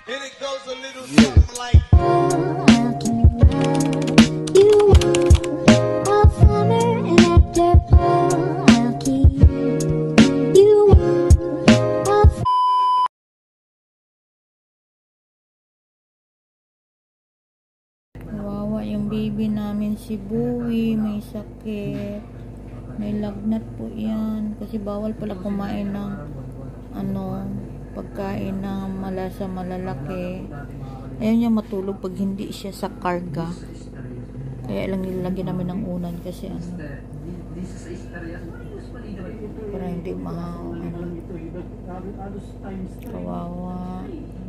And it goes a little something like Kawawa yung baby namin si Bowie, may sakit. May lagnat po yan. Kasi bawal pala kumain ng pagkain na malasa malalaki. Ayaw niya matulog pag hindi siya sa karga. Kaya lang nilalagyan namin ng unan kasi para hindi kawawa.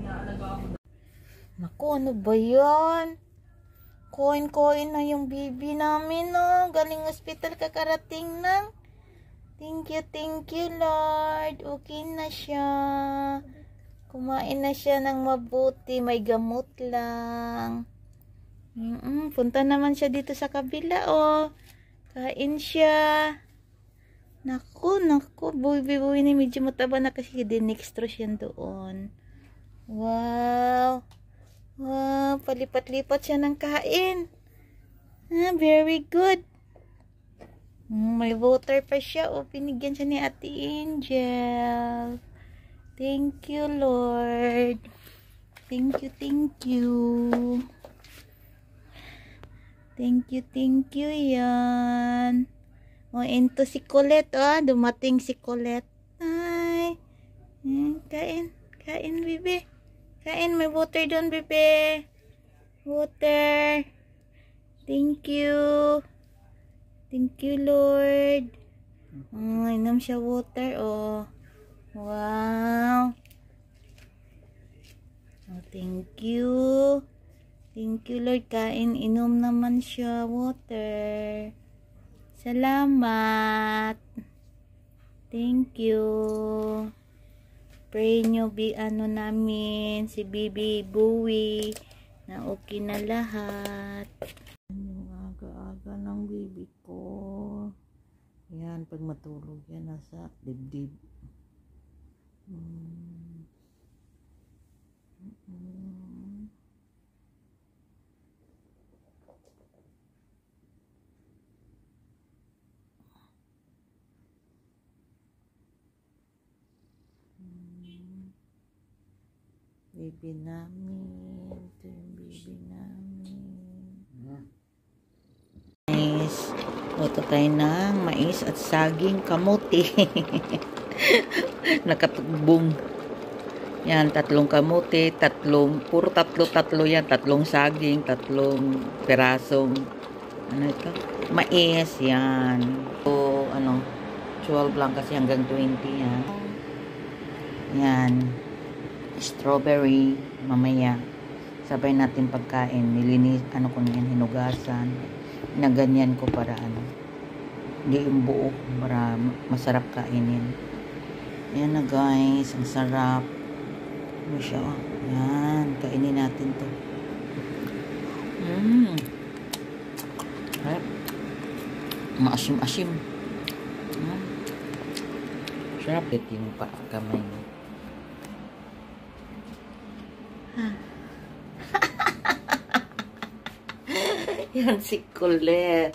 Naku, ano ba yan? Koin na yung baby namin, no? Galing hospital kakarating na. Thank you, Lord. Okay na siya. Kumain na siya ng mabuti. May gamot lang. Punta naman siya dito sa kabila, oh. Kain siya. Naku. Baby ni medyo mataba na kasi dinextrose yan doon. Wow. Palipat-lipat siya ng kain. Very good. May water pa siya. Pinigyan siya ni Ate Angel. Thank you, Lord. Thank you. Thank you, yan. Ito si Colette, dumating si Colette. Ay. Kain, bebe. Kain, may water doon, bebe. Water. Thank you, Lord. Inom siya water, oh. Wow. Thank you, Lord. Kain, inom naman siya water. Salamat. Thank you. Pray nyo namin si Baby Bowie na okay na lahat. Yung aga-aga ng baby ko. Yan, pag matulog yan nasa dibdib. Baby namin. Ito yung baby namin. Nice. Luto tayo ng mais at saging kamote. Nakatugbong. Yan, 3 kamote, puro tatlo yan. 3 saging, 3 perasong, mais, yan. So, 12 lang kasi hanggang 20 yan. Yan. Strawberry, mamaya sabay natin pagkain. Nilinis, ko yan, hinugasan. Naganyan ko para hindi yung buo, para masarap kainin. Yan na guys, ang sarap. Siya, yan, kainin natin to. Maasim-asim. Sarap. Ito yung kamay mo. Yan si Colette.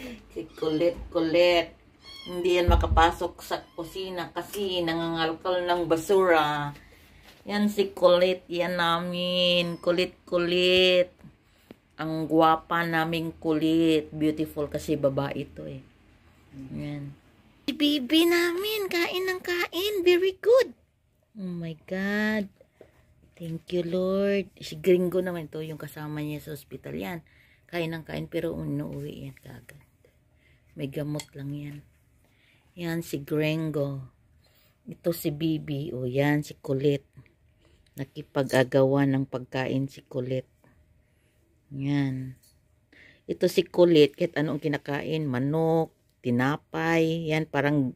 Hindi yan makapasok sa kusina kasi nangangalkal ng basura. Yan si Colette. Yan namin. Kulit. Ang gwapa naming kulit. Beautiful kasi babae ito eh. Yan. Si baby namin. Kain ng kain. Very good. Oh my God. Thank you, Lord. Si Gringo naman ito, yung kasama niya sa ospital. Yan. Kain ng kain, pero inuwi yan kagad. May gamot lang yan. Yan, si Gringo. Ito si Bibi. O, yan, si Colette. Nakipag-agawa ng pagkain si Colette. Yan. Ito si Colette, kahit anong kinakain. Manok, tinapay. Yan, parang,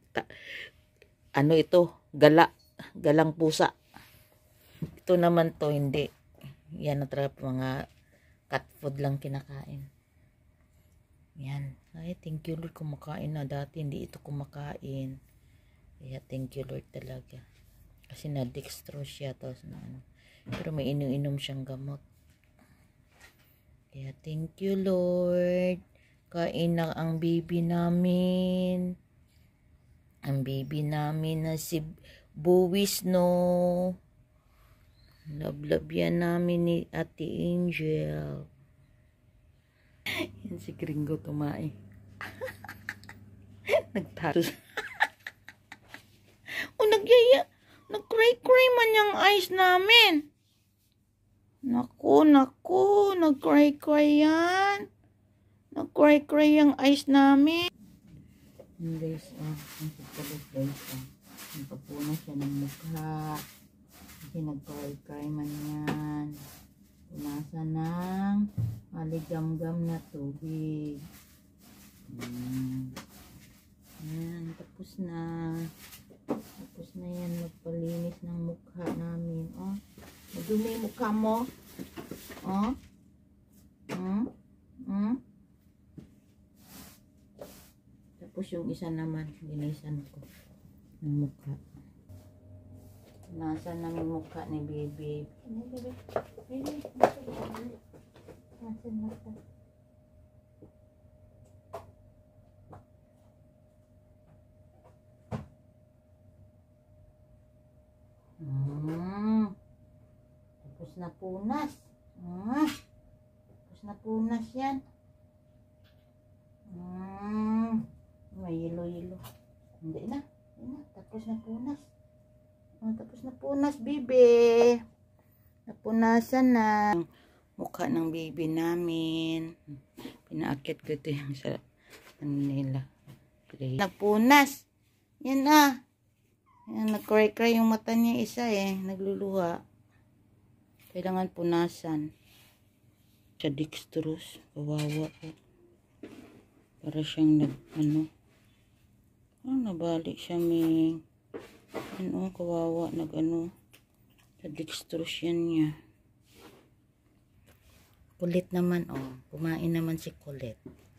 galang pusa. Ito naman to, hindi. Yan na talaga mga cat food lang kinakain. Yan. Ay, thank you Lord, kumakain na. Dati hindi ito kumakain. Kaya thank you Lord talaga. Kasi na-dextrose siya. Tapos na Pero may iniinom siyang gamot. Kaya thank you Lord. Kain na ang baby namin. Ang baby namin na si Buwis, no. Love yan namin ni Ate Angel. Yan si Gringo tumae. Nagtatos. O nagyaya. Nag-cray-cray man yung eyes namin. Naku. Nag-cray-cray yan. Nag-cray-cray yung eyes namin. Guys, ang pagkalit guys, nagpapuna siya ng mukha. Kasi nag-cry man yan. Punasan ng maligam-gam na tubig. Yan, tapos na. Tapos na yan, magpalinis ng mukha namin. Oh, madumi yung mukha mo. Oh. Tapos yung isa naman, linisan ko ng mukha. Nasa namin mukha ni baby. Baby. Nasa. Tapos na punas. Tapos na punas yan. May yelo. Hindi na. Tapos na punas. Tapos na punas, baby. Napunasan na. Mukha ng baby namin. Pinaakit ko ito yung sa nila. Napunas. Yan na. Yan, nag-cry-cry yung mata niya isa nagluluha. Kailangan punasan. Sa dextrose. Kawawa ko. Para siyang nabalik siya may kawawa sa dextrose yan niya. Kulit naman kumain naman si Kulit.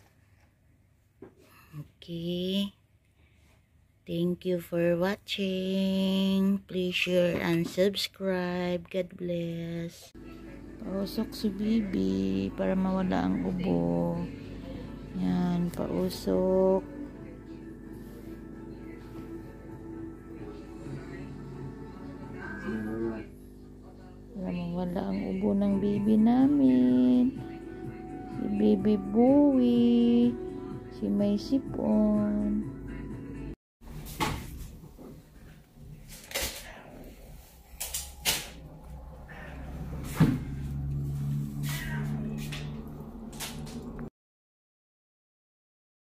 Okay. Thank you for watching. Please share and subscribe. God bless. Pausok si Bibi para mawala ang ubo. Yan, pausok. Para mawala ang ubo ng baby namin. Si Baby Bowie. Si May Sipon.